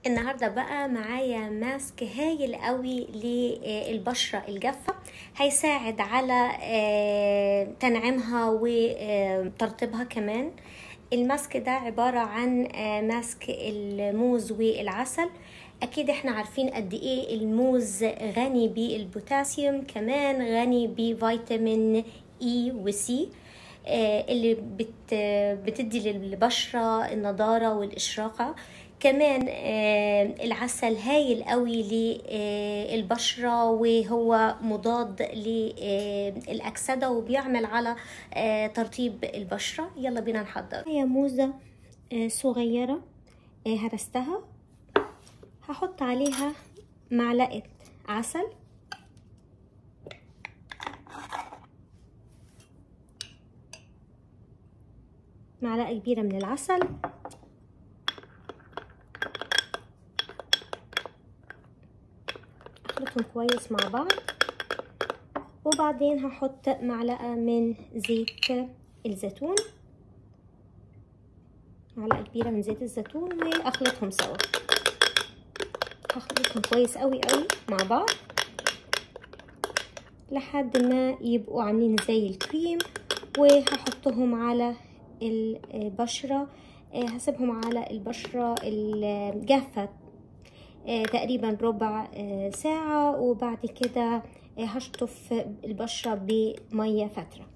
النهارده بقى معايا ماسك هايل قوي للبشرة الجافة. هيساعد على تنعيمها وترطيبها كمان. الماسك ده عبارة عن ماسك الموز والعسل. اكيد احنا عارفين قد ايه الموز غني بالبوتاسيوم، كمان غني بفيتامين اي وسي اللي بتدي للبشرة النضارة والإشراقة. كمان العسل هايل قوي للبشرة، وهو مضاد للأكسدة وبيعمل على ترطيب البشرة. يلا بينا نحضر. هي موزة صغيرة هرستها، هحط عليها معلقة عسل، معلقة كبيرة من العسل، اخلطهم كويس مع بعض، وبعدين هحط معلقة من زيت الزيتون، معلقة كبيرة من زيت الزيتون، واخلطهم سوا. هخلطهم كويس قوي قوي مع بعض لحد ما يبقوا عاملين زي الكريم، وهحطهم على البشرة. هسيبهم على البشرة الجافة تقريبا ربع ساعة، وبعد كده هشطف البشرة بمية فترة.